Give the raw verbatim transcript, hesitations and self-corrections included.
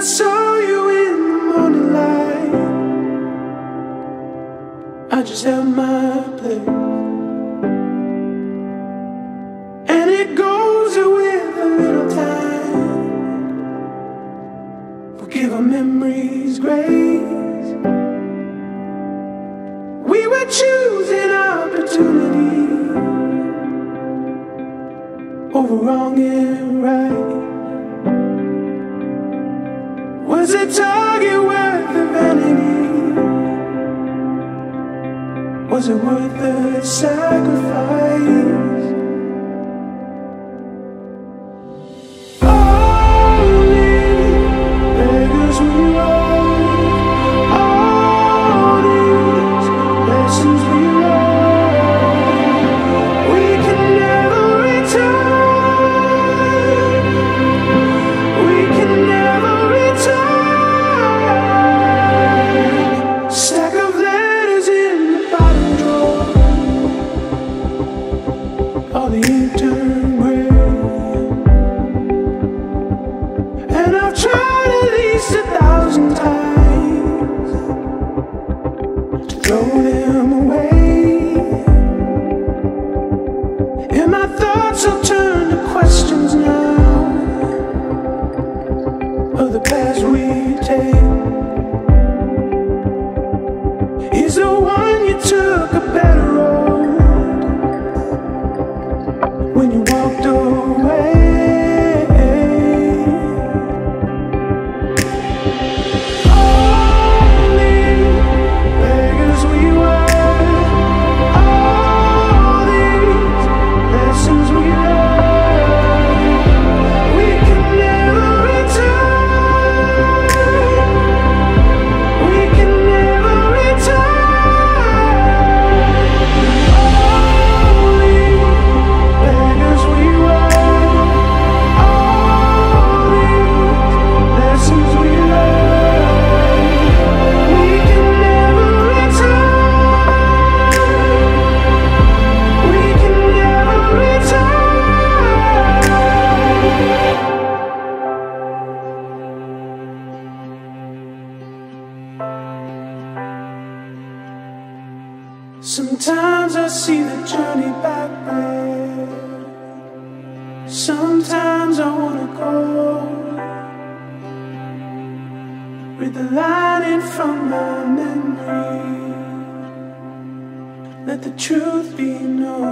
saw you in the morning light, I just held my place. And it goes with a little time, we'll give our memories grace. We were choosing opportunity over wrong and right. Was a target worth the vanity? Was it worth the sacrifice? Only beggars we were, all these lessons we learned, we can never return. We can never return. Stack of letters in the bottom drawer, all the ink turned gray. And I've tried at least a thousand times to throw them away. And my thoughts will turn to questions now of the paths we take. Is the one you took a better road when you walked away? Only beggars we were, all these lessons we learned, we can never return. We can never return. Only beggars we were, all these lessons we learned, we can never return. We can never return. Sometimes I see the journey back red. Sometimes I wanna go, read the line in from my memory, let the truth be known.